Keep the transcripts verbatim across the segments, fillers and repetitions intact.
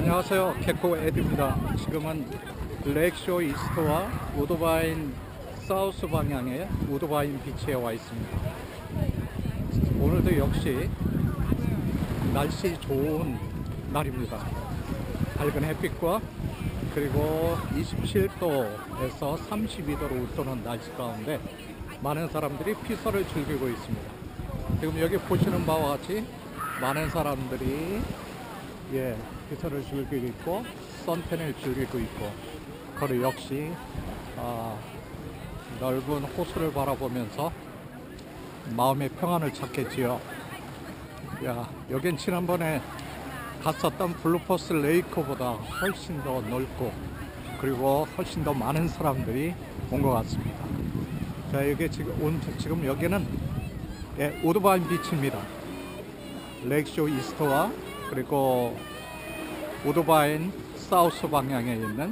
안녕하세요. 개코 에드입니다. 지금은 레이크쇼 이스트와 우드바인 사우스 방향의 우드바인 비치에 와 있습니다. 오늘도 역시 날씨 좋은 날입니다. 밝은 햇빛과 그리고 이십칠 도에서 삼십이 도로 웃도는 날씨 가운데 많은 사람들이 피서를 즐기고 있습니다. 지금 여기 보시는 바와 같이 많은 사람들이 예, 피서를 즐기고 있고 선탠을 즐기고 있고, 그리고 역시 아, 넓은 호수를 바라보면서 마음의 평안을 찾겠지요. 야, 여긴 지난번에 갔었던 블루퍼스 레이크보다 훨씬 더 넓고 그리고 훨씬 더 많은 사람들이 온 것 같습니다. 자, 여기 지금 온 지금 여기는 예, 우드바인 비치입니다. 레이크쇼 이스트와 그리고 우드바인 사우스 방향에 있는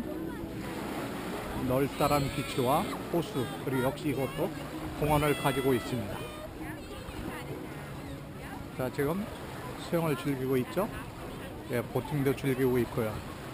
넓다란 비치와 호수, 그리고 역시 이것도 공원을 가지고 있습니다. 자, 지금 수영을 즐기고 있죠. 예, 보팅도 즐기고 있고요.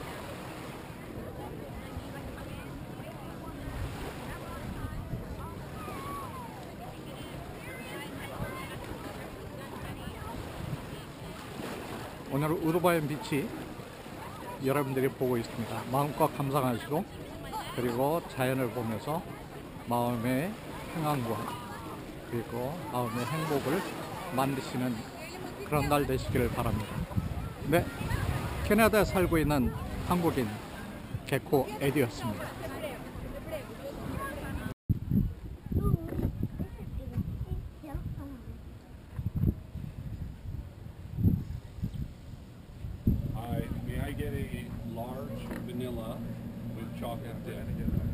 오늘 우드바인 비치 여러분들이 보고 있습니다. 마음껏 감상하시고 그리고 자연을 보면서 마음의 평안과 그리고 마음의 행복을 만드시는 그런 날 되시기를 바랍니다. 네, 캐나다에 살고 있는 한국인 개코 에디였습니다. I, may I get a large vanilla with chocolate dip?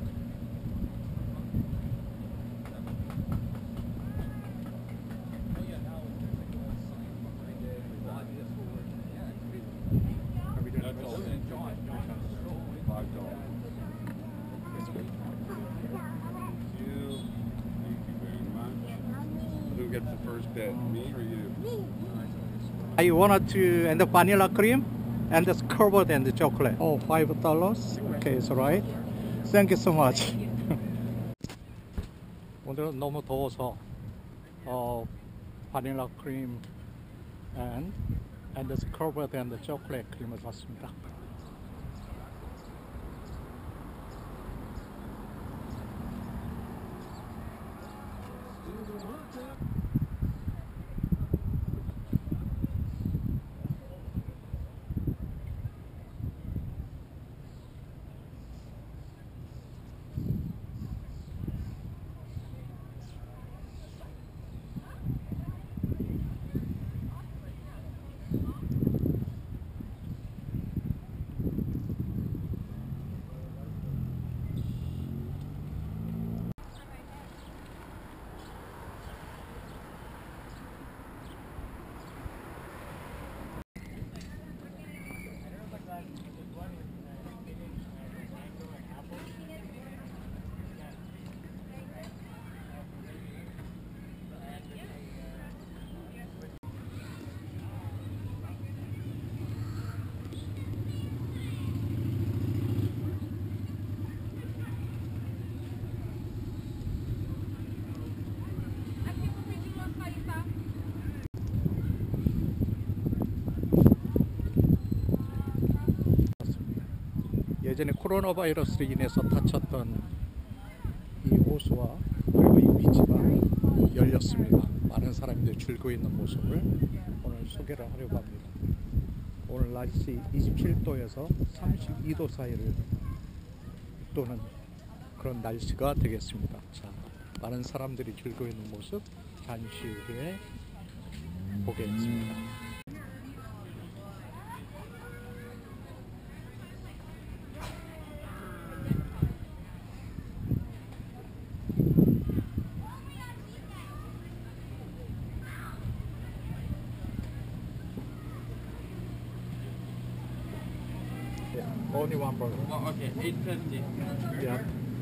That's all. Five dollars. Thank you. Thank you very much. Who gets the first bit? Me or you? I wanted to and the vanilla cream and the covered and the chocolate. Oh, five dollars. Okay, it's alright. Thank you so much. 오늘은 너무 더워서 어 바닐라 크림 and and the covered and the chocolate 크림을 샀습니다. 예전에 코로나 바이러스로 인해서 닫혔던 이 호수와 그리고 이 비치가 열렸습니다. 많은 사람들이 즐기고 있는 모습을 오늘 소개를 하려고 합니다. 오늘 날씨 이십칠 도에서 삼십이 도 사이를 또는 그런 날씨가 되겠습니다. 자, 많은 사람들이 즐기고 있는 모습 잠시 후에 보겠습니다. Only one burger. Oh, okay, eight fifty. Yeah.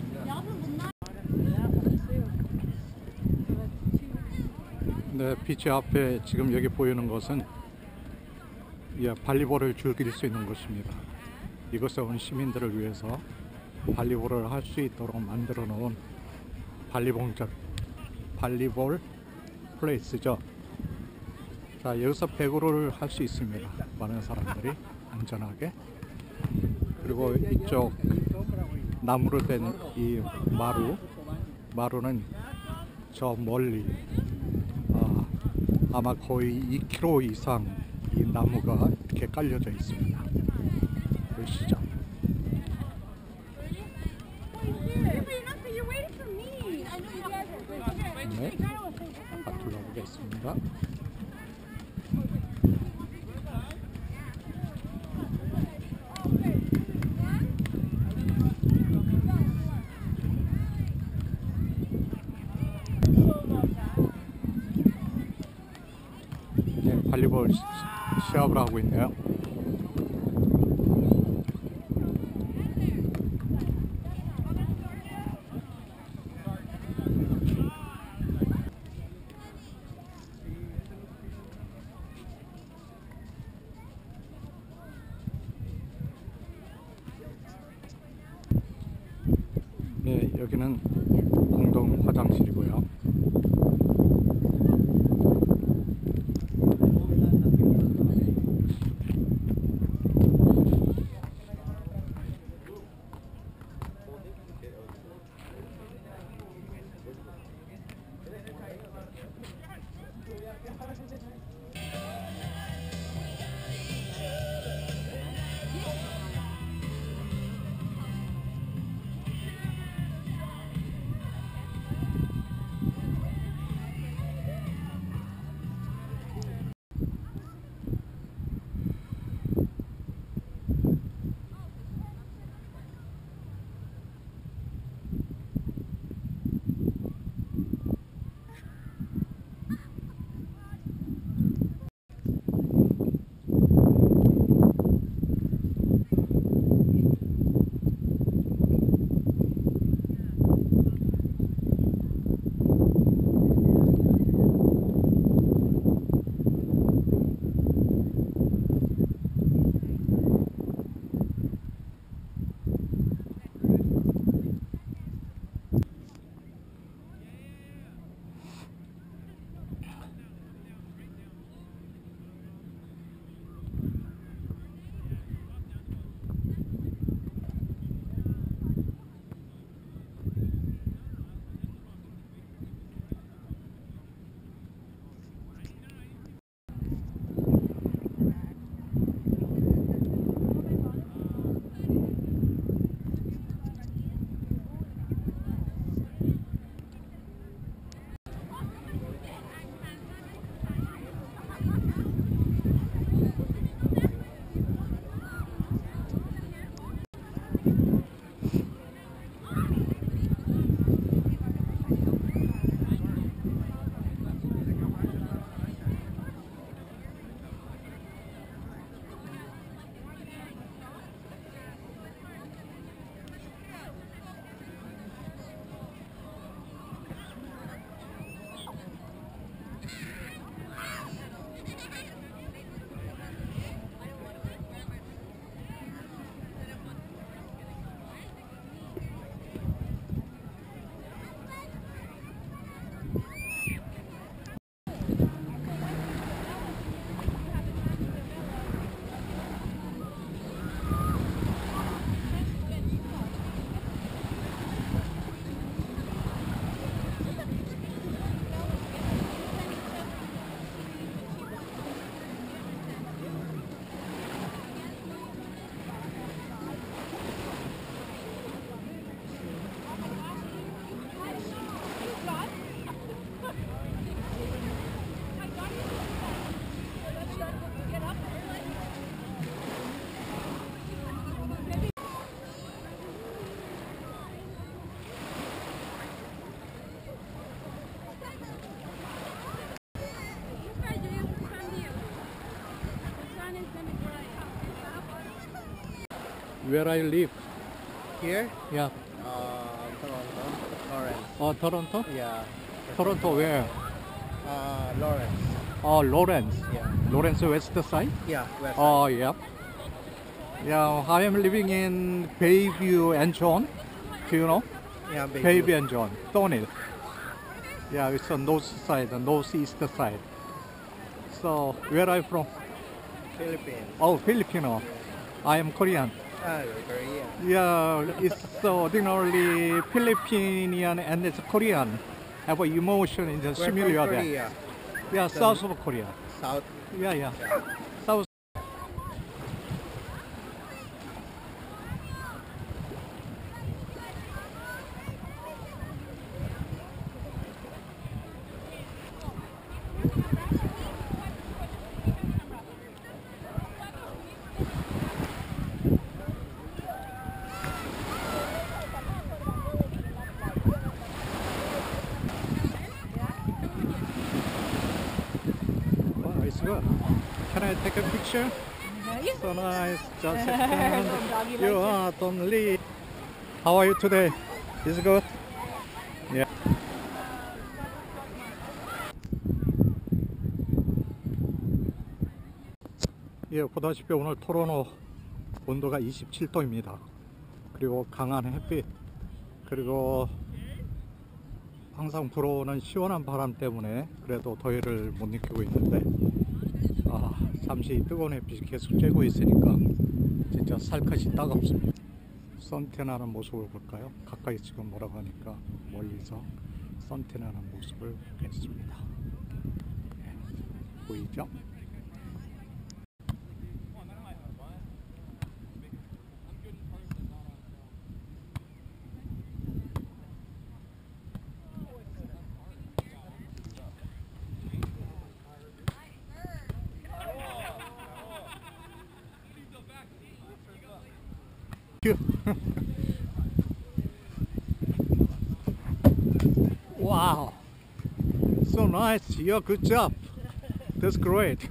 네, 비치 앞에 지금 여기 보이는 것은 예, 발리볼을 즐길 수 있는 곳입니다. 이곳에 온 시민들을 위해서 발리볼을 할 수 있도록 만들어 놓은 발리봉적 발리볼 플레이스죠. 자, 여기서 배구를 할 수 있습니다. 많은 사람들이 안전하게. 그리고 이쪽 나무로 된 이 마루, 마루는 저 멀리 아, 아마 거의 이 킬로미터 이상 이 나무가 이렇게 깔려져 있습니다. 보이시죠? 네, 밭으로 가보겠습니다. 네, 발리볼 시- 시합을 하고 있네요. 네, 여기는 공동 화장실이고요. Where I live? Here? Yeah. Uh, Toronto. Lawrence. Oh, Toronto? Yeah. Toronto where? Uh, Lawrence. Oh, Lawrence. Yeah. Lawrence West Side? Yeah. West. Oh, yeah. Yeah, I am living in Bayview and John. Do you know? Yeah, baby. Bayview and John. Thornhill. Yeah, it's on north side, the northeast side. So, where are you from? Philippines. Oh, Filipino. I am Korean. Ah, you're Korean. Yeah, it's ordinarily Filipinian and it's Korean. Have an emotion in the We're from similar there. Korea. Yeah, south of Korea. South. Yeah, yeah. South. Wow, it's good. Can I take a picture? So nice. Just a second. You are don't leave. How are you today? Is it good? Yeah. 예, 보다시피 오늘 토론토 온도가 이십칠 도입니다. 그리고 강한 햇빛, 그리고 항상 불어오는 시원한 바람 때문에 그래도 더위를 못 느끼고 있는데, 아, 잠시 뜨거운 햇빛이 계속 쬐고 있으니까 진짜 살갗이 따갑습니다. 선탠하는 모습을 볼까요? 가까이 지금 뭐라고 하니까 멀리서 선탠하는 모습을 보겠습니다. 네, 보이죠? Wow, so nice. Yeah, good job. That's great.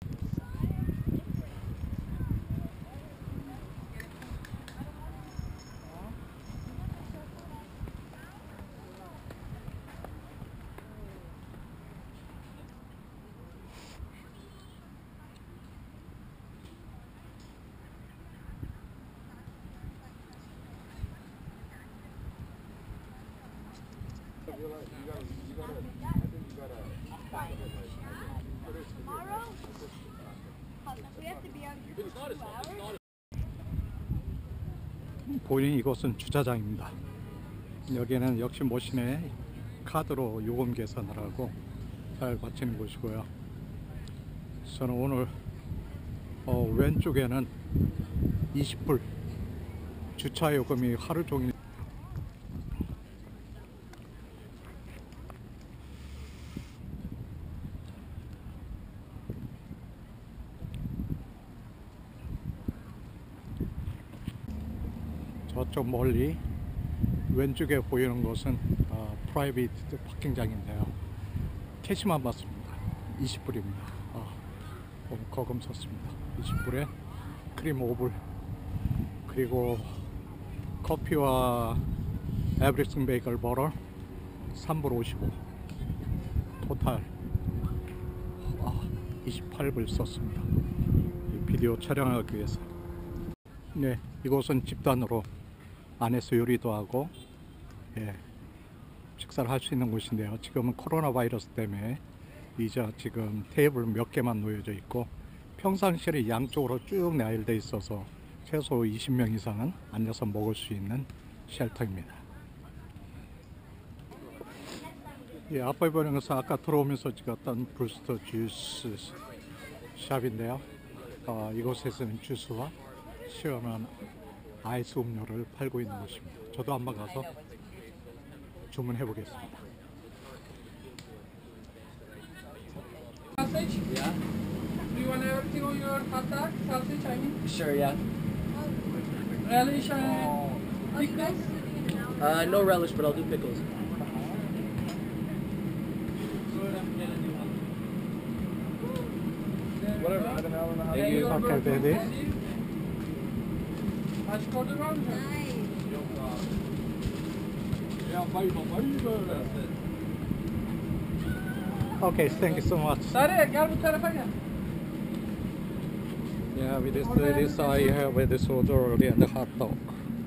보이는 이곳은 주차장입니다. 여기는 역시 모신의 카드로 요금 계산을 하고 잘 받치는 곳이고요. 저는 오늘 어, 왼쪽에는 이십 불 주차 요금이 하루 종일. 저쪽 멀리 왼쪽에 보이는 곳은 어, 프라이빗 파킹장인데요. 캐시만 받습니다. 이십 불입니다. 어, 너무 거금 섰습니다. 이십 불에 크림 오 불, 그리고 커피와 에브리싱 베이글 버터 삼 불 오십오, 토탈 아, 이십팔 불 썼습니다. 이 비디오 촬영하기 위해서. 네, 이곳은 집단으로 안에서 요리도 하고, 예, 식사를 할 수 있는 곳인데요. 지금은 코로나 바이러스 때문에 이제 지금 테이블 몇 개만 놓여져 있고, 평상시에 양쪽으로 쭉 나열되어 있어서 최소 이십 명 이상은 앉아서 먹을 수 있는 쉘터입니다. 예, 앞에 보는 것은 아까 들어오면서 찍었던 브루스터 주스 샵인데요. 어, 이곳에서는 주스와 시원한 아이스 음료를 팔고 있는 곳입니다. 저도 한번 가서 주문해 보겠습니다. Sausage? Yeah, Do you want everything on your hot dog? Sausage, I mean? sure, yeah. Relish and pickles? Uh, no relish, but I'll do pickles. Whatever, I don't know how Thank you. Okay, baby. Mashed potato round? Okay, thank you so much. Sare, gel bu tarafa gel. Yeah, with this, this I have with this strawberry and hot dog.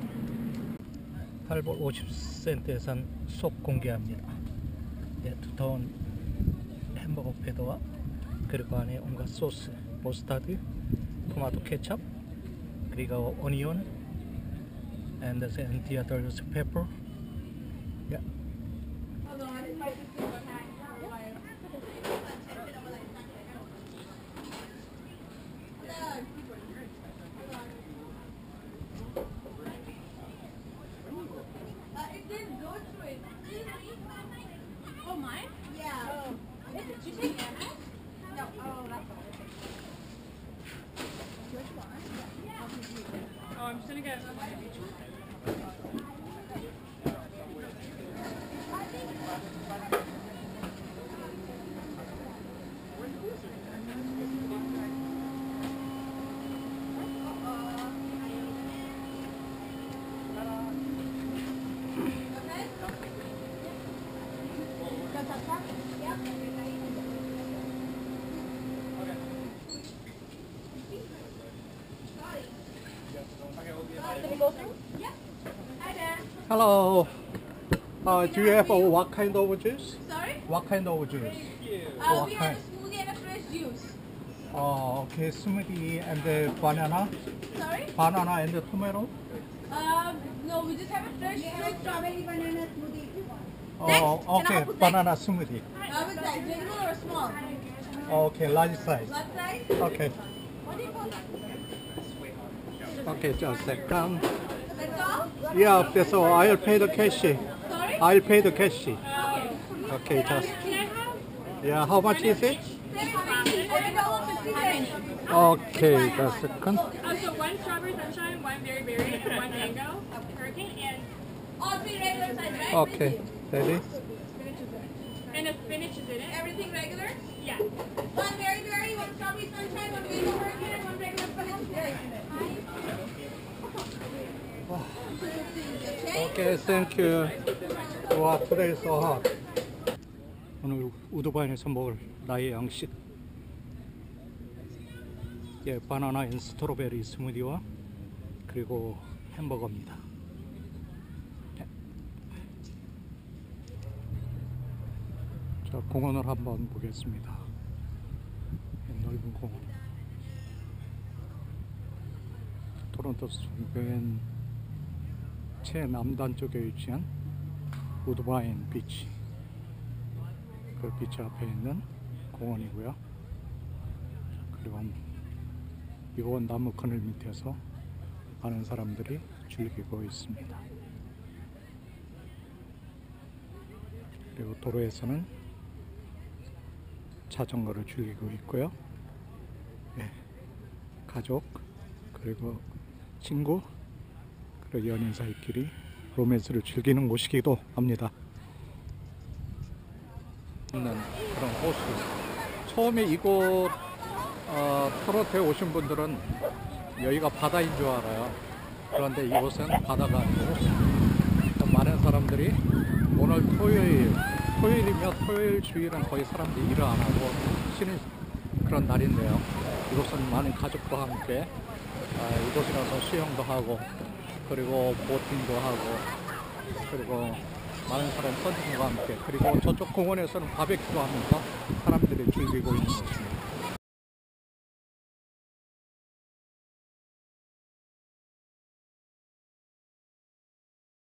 팔 불 오십 센트에 산 속 공개합니다. 네, 두터운 햄버거 패드와 그리고 안에 온갖 소스, 머스타드, 토마토 케첩, 그리고 오니온, and the others pepper. Yeah. Oh, mine? Yeah. Did you take Anna's? No. Oh, that's all. Which one? Oh, I'm just gonna get one of each one. Can we go through? Yeah. Hi, Dad. Hello. Uh, do you have uh, what kind of juice? Sorry? What kind of juice? Uh, What we kind? have a smoothie and a fresh juice. Oh, okay, smoothie and the banana, Sorry? banana and the tomato. Um, no, we just have a fresh juice, strawberry banana smoothie if you want. Oh, Next, and okay, I'll put banana smoothie. Uh, which size? Regular or small? Okay, large size. What size? Okay, What do you call that? okay, just a second. That's all? Yeah, that's all. I'll pay the cash. Sorry? I'll pay the cash. Okay. Okay, just. Can I have? Yeah, how much is it? seven dollars and fifty cents. Okay, just a second. Uh, so one strawberry sunshine, one berry berry, one mango, hurricane, and All three regular size, right? Okay, ready? and a spinach is in it. Everything regular? Yeah. One berry berry, one strawberry sunshine, one mango hurricane, and one regular spinach. Okay? Okay, thank you. 와, today is so hot. 오늘 우드바인에서 먹을 나의 양식. 예, 바나나 앤 스트로베리 스무디와 그리고 햄버거입니다. 예. 자, 공원을 한번 보겠습니다. 예, 넓은 공원. 토론토 맨 최남단 쪽에 위치한 우드바인 비치, 그 비치 앞에 있는 공원이고요. 그리고 이곳 나무 그늘 밑에서 많은 사람들이 즐기고 있습니다. 그리고 도로에서는 자전거를 즐기고 있고요. 예, 가족 그리고 친구 그리고 연인 사이끼리 로맨스를 즐기는 곳이기도 합니다. 있는 그런 호수. 처음에 이곳 어, 토론토에 오신 분들은 여기가 바다인 줄 알아요. 그런데 이곳은 바다가 아니고 많은 사람들이 오늘 토요일, 토요일이며 토요일 주일은 거의 사람들이 일을 안 하고 쉬는 그런 날인데요. 이곳은 많은 가족과 함께 아, 이곳이라서 수영도 하고 그리고 보팅도 하고 그리고 많은 사람 서핑과 함께 그리고 저쪽 공원에서는 바베큐도 하면서 사람들이 즐기고 있는 곳입니다.